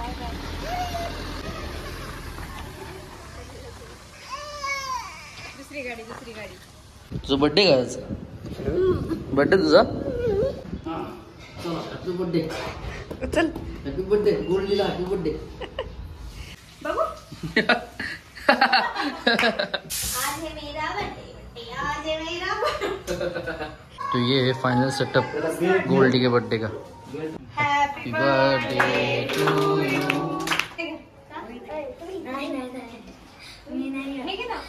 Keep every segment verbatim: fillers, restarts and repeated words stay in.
दुसरी गाडी दुसरी गाडी. तुझा बर्थडे का आज? बर्थडे तुझा? हां चला हॅपी बर्थडे. चल हॅपी बर्थडे गोल्डीला हॅपी बर्थडे. बघू. आज है मेरा बर्थडे, आज है मेरा बर्थडे. तो ये है फाइनल सेटअप गोल्डी के बर्थडे का. Happy birthday to you. नहीं नहीं नहीं मैं नहीं ठीक है ना.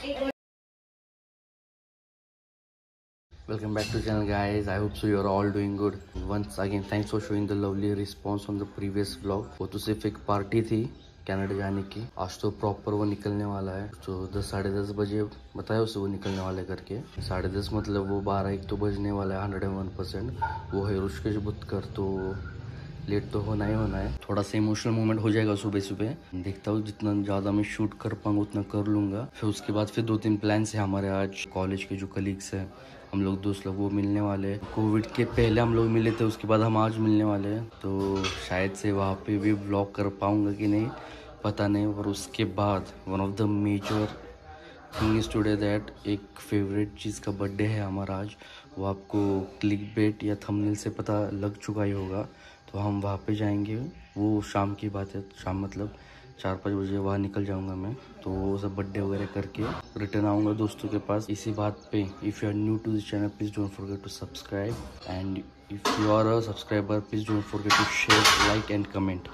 Welcome back to channel guys. I hope so you are all doing good. Once again thanks for showing the lovely response on the previous vlog. वो तो सिर्फ एक पार्टी थी कनाडा जाने की. आज तो प्रॉपर वो निकलने वाला है. तो दस साढ़े दस बजे बताया उसे वो निकलने वाले करके. साढ़े दस मतलब वो बारह एक तो बजने वाला है. हंड्रेड एंड वन परसेंट वो है ऋषिकेश बुतकर. तो लेट तो होना ही होना है. थोड़ा सा इमोशनल मोमेंट हो जाएगा सुबह सुबह. देखता हूँ जितना ज़्यादा मैं शूट कर पाऊंगा उतना कर लूँगा. फिर उसके बाद फिर दो तीन प्लान्स है हमारे. आज कॉलेज के जो कलीग्स हैं हम लोग दोस्त लोग वो मिलने वाले हैं. कोविड के पहले हम लोग मिले थे, उसके बाद हम आज मिलने वाले हैं. तो शायद से वहाँ पे भी व्लॉग कर पाऊँगा कि नहीं पता नहीं. और उसके बाद one of the major thing is today that एक फेवरेट चीज़ का बर्थडे है हमारा आज. वो आपको क्लिक बेट या थंबनेल से पता लग चुका ही होगा. तो हम वहाँ पे जाएंगे. वो शाम की बात है. शाम मतलब चार पाँच बजे वहाँ निकल जाऊँगा मैं. तो वो सब बर्थडे वगैरह करके रिटर्न आऊँगा दोस्तों के पास. इसी बात पे if you are new to this channel please don't forget to subscribe. And if you are a subscriber please don't forget to share, like and comment.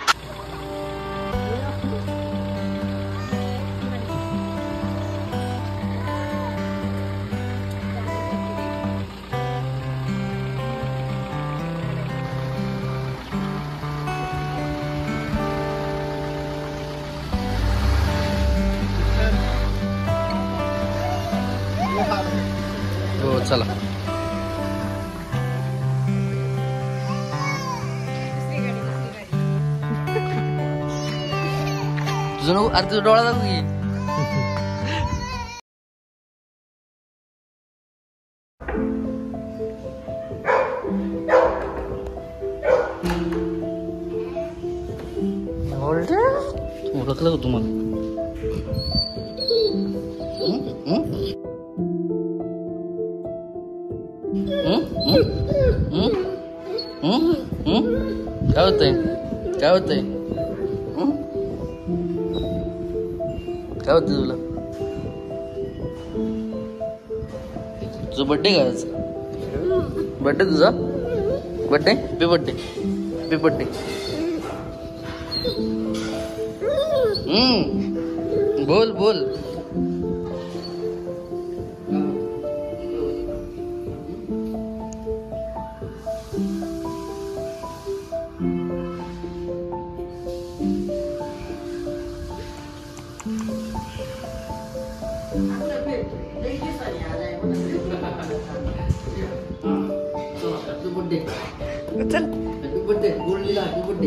हो चला. दुसरी गाडी दुसरी गाडी. तुझं नको अरे तुझा डोळा दाखव की. ओळखलं का तुम्हाला? काय होतंय? काय होतंय? काय होतंय तुला? तुझा बर्थडे का आज? बर्थडे तुझा? Birthday happy birthday happy birthday. हम्म बोल बोल. Happy birthday. चल हॅपी बर्थडे गोल्डीला हॅपी बर्थडे.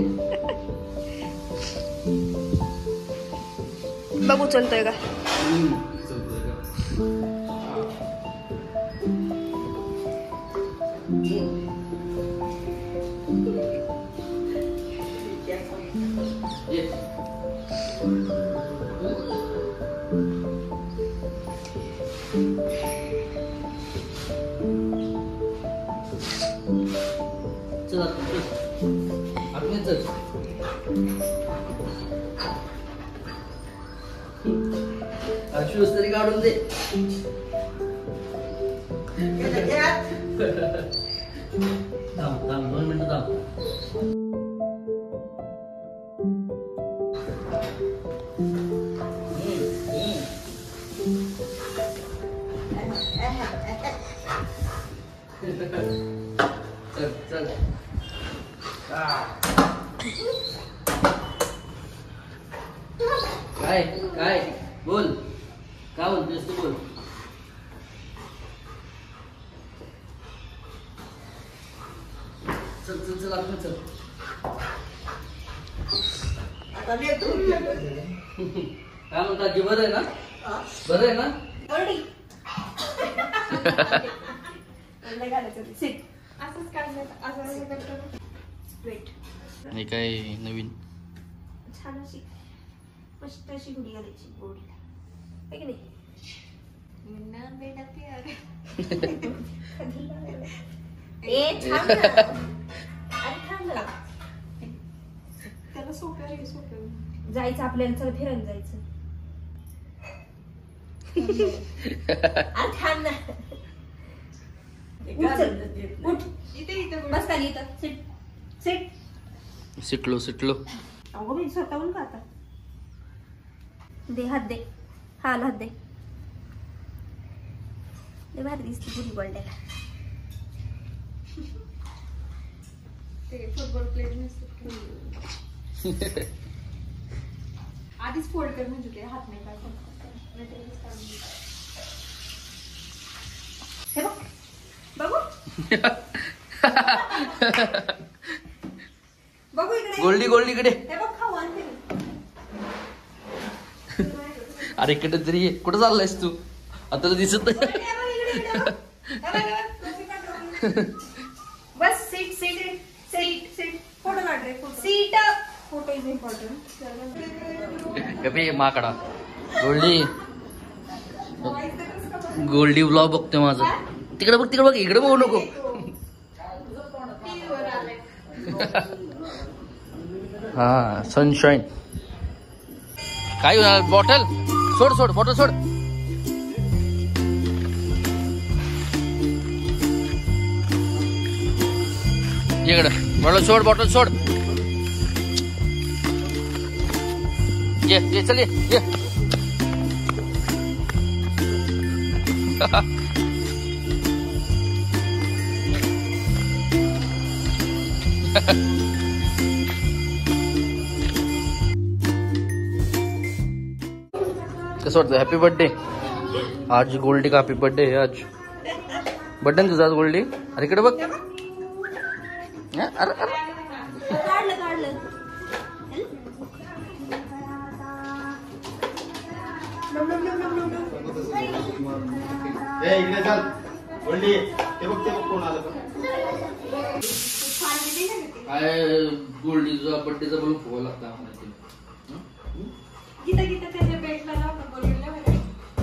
बघू चलतोय का. चला आपण चल. शूज तरी काढून दे. थांब थांब दोन मिनिटं थांब. चल चल. काय काय बोल. काय बोलतोस तू बोल. चल चल चल आपण चल. आता मी तू काय म्हणता की बरं आहे ना? बरं आहे ना? असंच काढलं असं करतो. वेट हे काय नवीन छान अशी मस्त अशी गुढी घालायची गोडीला, है की नाही? ए छान ना. अरे छान ना. त्याला सोप्या रे सोप्या जायचं आपल्याला, चला फिरायला जायचं. अरे छान ना. उठ चल, उठ. इथे इथे बस खाली इथं. Sit sit. सिटलो सिटलो. अगो मी स्वतःहून का आता. दे हात दे, हा हात दे. लय भारी दिसते गुढी गोल्ड्याला. ते फुटबॉल प्लेयर नसते. आधीच फोल्ड कर म्हणजे ते हात नाही काढतात. हे बघ बघू बघू इकडे. गोल्डी गोल्डी इकडे. हे बघ खाऊ आणते. अरे इकडे तरी ये. कुठं चाललायस तू? आता दिसत नाही. बस sit sit sit sit. Photo काढ रे. सीट. Photo is important. कपी माकडा. गोल्डी गोल्डी ब्लॉग बघतोय माझा. तिकडे बघ तिकडे बघ, इकडे बघू नको. हा सनशाईन. काय बॉटल सोड सोड बॉटल सोड. इकडे बॉटल सोड बॉटल सोड. ये ये चल ये ये. कसं वाटतं? Happy birthday. आज गोल्डी का हॅपी बर्थडे आहे आज. बर्थडे तुझा आज गोल्डी. अरे इकडे बघ. अरे अरे काढलं काढलं. नम नम नम नम नम. ए इकडे चल गोल्डी. ते बघ ते बघ कोण आलं. काय गोल्डी तुझा बर्थडेचा बलून फुवा लागता. गीता गीता त्याच्या बेटला लाव ना बोलवलं बरं.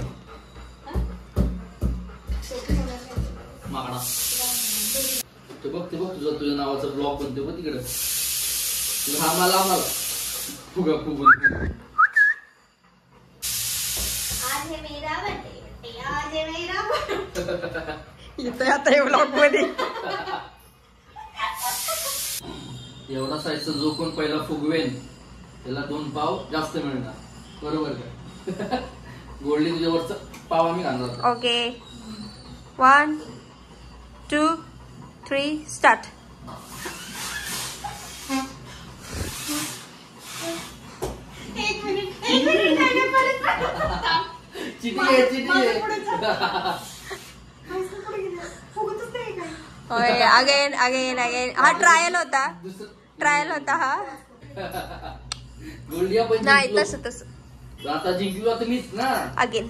माकडा. ते बघ ते बघ तुझा तुझ्या नावाचा ब्लॉग बनतो बघ तिकडे. हा मला आम्हाला फुगा फुगून. आज है मेरा बर्थडे बर्थडे आज है मेरा बर्थडे. इथं आता हे ब्लॉग मध्ये. एवढा साईजचा जो कोण पहिला फुगवेन त्याला दोन पाव जास्त मिळणार. बरोबर का? गोल्डी तुझ्यावरचा पाव आम्ही घालणार. Okay. One two three start. एक मिनिट एक मिनिट काय परत. चिटी आहे चिटी आहे. फुगतच नाही काय. होय. Again again again. हा ट्रायल होता. ट्रायल होता हा. गोल्डी आपण नाही जिंकलो. तसं तसं. आता जिंकलो आता मीच ना. अगेन.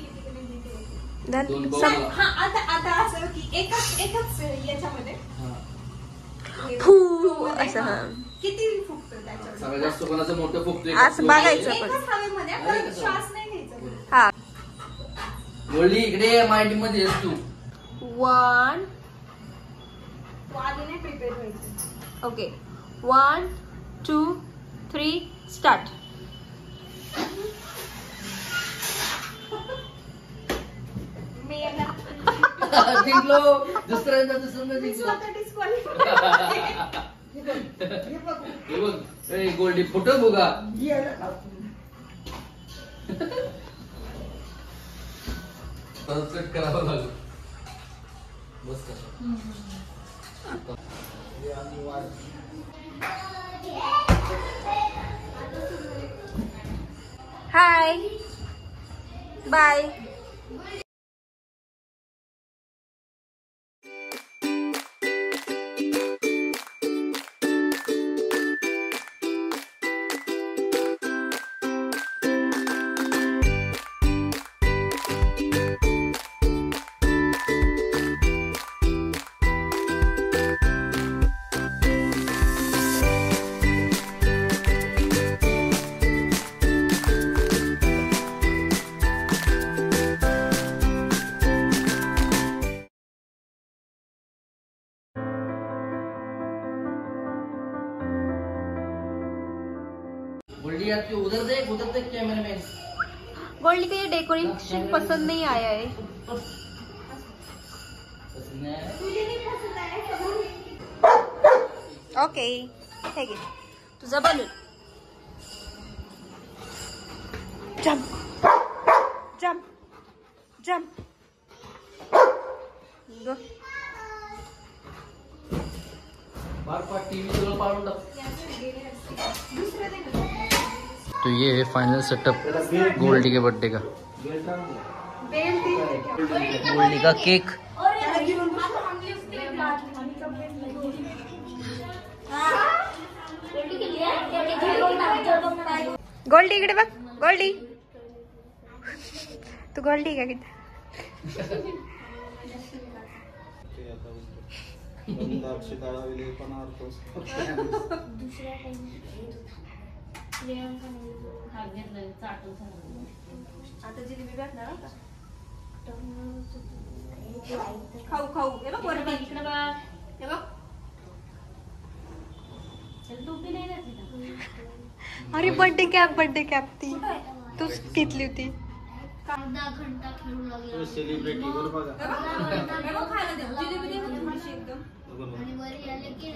दोन पाव. डन. हा आता आता असं की एकाच एकाच याच्यामध्ये हा. फू असं हा. किती फुगतं त्याच्यावर. सगळ्यात जास्त कोणाचं मोठं फुगतोय. असं बघायचं. एकाच हवेमध्ये आपण श्वास नाही घ्यायचा. हा. गोल्डी इकडे माइंड मध्ये आहेस तू. वन. आधी नाही प्रिपेअर व्हायचं. Okay. One two three start. मी याला जिंकलो. दुसऱ्यांदा दुसऱ्यांदा मी जिंकलो. स्वतः डिस्क्वालिफाय. हे बघ. ए गोल्डी फोटो बघा. परफेक्ट करावं लागेल. बस कसं. Hi bye. गोल्डी आती उधर देख उधर देख कैमरा मैन। गोल्डी को ये डेकोरेशन पसंद नहीं आया है। पसंद नहीं आया? तुझे नहीं पसंद आया ओके हे घे तुझा बलून. Jump jump jump. बार बार टीवी चलो पाड़ूं टाक. तो ये है फाइनल सेटअप गोल्डी के बर्थडे का. गोल्डी का केक. गोल्डी इकडे बघ. गोल्डी तू गोल्डी का किती आता जिलेबी भेटणार का? खाऊ खाऊ हे बघ वरती इकडे बघ. हे बघ अरे बर्थडे कॅप बर्थडे कॅप ती तूच घेतली होती. अर्धा घंटा खेळू लागला सेलिब्रिटी बरं बघा. खायला दे जिलेबी दे थोडीशी एकदम. आणि वरी आले की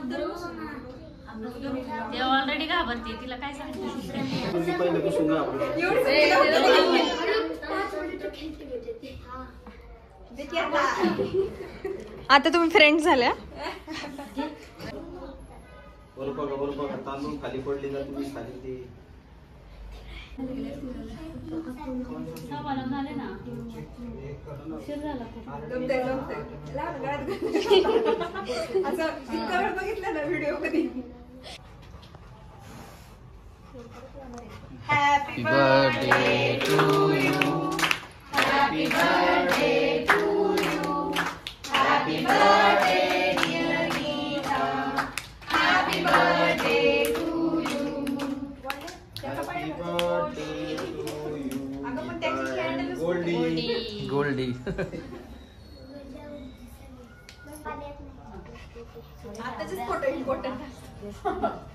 ते ऑलरेडी घाबरते तिला काय सांगते. तुम्ही पहिल्यापासून घाबरत. आता तुम्ही फ्रेंड झाल्या. बरं बघा बरं बघा तांदूळ खाली पडले का तुम्ही खाली ते झाले ना उशीर झाला खूप. बघितलं ना व्हिडिओ कधी. Happy birthday to you. Happy birthday to you. Happy birthday dear Geeta. Happy birthday to you. Happy birthday to you. Goldie. Goldie. आताचेच फोटो इम्पॉर्टंट.